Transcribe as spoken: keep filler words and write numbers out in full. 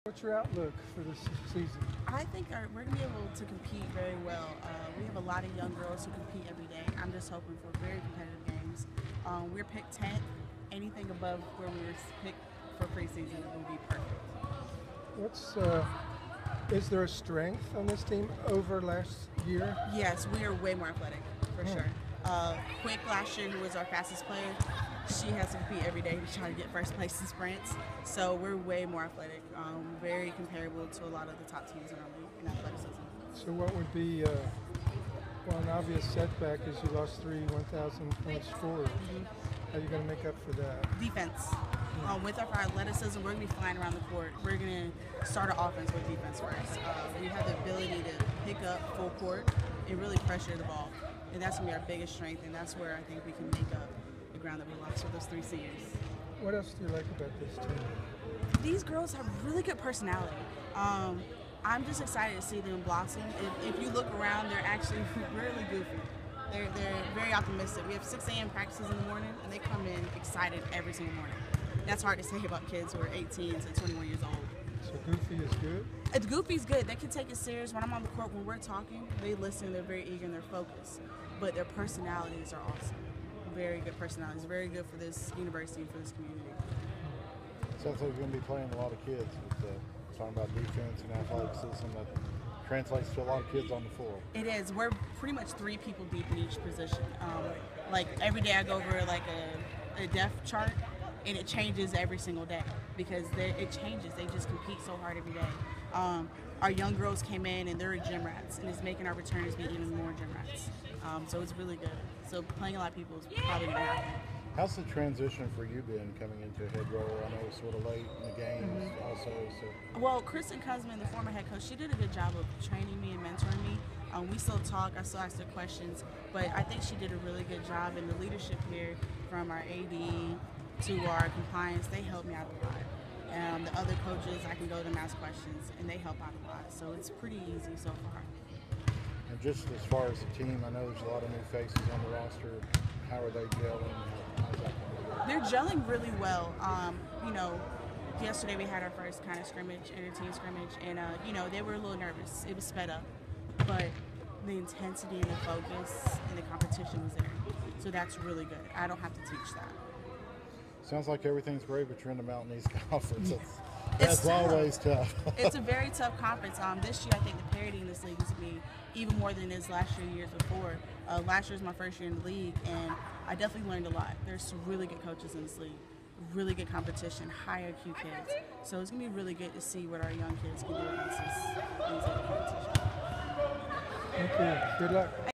What's your outlook for this season? I think our, we're going to be able to compete very well. Uh, we have a lot of young girls who compete every day. I'm just hoping for very competitive games. Um, we're picked tenth. Anything above where we were picked for preseason will be perfect. What's uh, is there a strength on this team over last year? Yes, we are way more athletic, for Hmm. sure. Uh, Quick last year, who was our fastest player, she has to compete every day to try to get first place in sprints. So we're way more athletic, um, very comparable to a lot of the top teams in our league in athleticism. So what would be uh, well, an obvious setback is you lost three one thousand point scorers. Mm-hmm. How are you going to make up for that? Defense. Um, with our athleticism, we're going to be flying around the court. We're going to start an offense with defense first. Uh, we have the ability to pick up full court and really pressure the ball. And that's going to be our biggest strength, and that's where I think we can make up the ground that we lost with those three seniors. What else do you like about this team? These girls have really good personality. Um, I'm just excited to see them blossom. If, if you look around, they're actually really goofy. They're, they're very optimistic. We have six a m practices in the morning, and they come in excited every single morning. That's hard to say about kids who are eighteen to twenty-one years old. So Goofy is good? It's Goofy's good. They can take it serious. When I'm on the court, when we're talking, they listen, they're very eager, and they're focused. But their personalities are awesome. Very good personalities. Very good for this university and for this community. Sounds like you're going to be playing a lot of kids. With, uh, talking about defense and athleticism that translates to a lot of kids on the floor. It is. We're pretty much three people deep in each position. Um, like every day I go over like a, a depth chart, and it changes every single day because it changes. They just compete so hard every day. Um, our young girls came in and they're gym rats, and it's making our returners be even more gym rats. Um, so it's really good. So playing a lot of people is probably going to happen. How's the transition for you been coming into a head role? I know it's sort of late in the game Mm-hmm. also. So. Well, Kristen Kuzman, the former head coach, she did a good job of training me and mentoring me. Um, we still talk, I still ask her questions, but I think she did a really good job. And the leadership here, from our A D to our compliance, they helped me out a lot. Um, the other coaches, I can go to them ask questions, and they help out a lot. So it's pretty easy so far. And just as far as the team, I know there's a lot of new faces on the roster. How are they gelling? How's that going? They're gelling really well. Um, you know, yesterday we had our first kind of scrimmage, inter-team scrimmage, and, uh, you know, they were a little nervous. It was sped up, but the intensity and the focus and the competition was there. So that's really good. I don't have to teach that. Sounds like everything's great, but you're in the Mountain East Conference. That's, It's that's tough. always tough. It's a very tough conference. Um, this year, I think the parity in this league is to be even more than it is last year, years before. Uh, last year was my first year in the league, and I definitely learned a lot. There's some really good coaches in this league, really good competition, high I Q kids. So it's gonna be really good to see what our young kids can do against this, these other competition. Thank you. Good luck.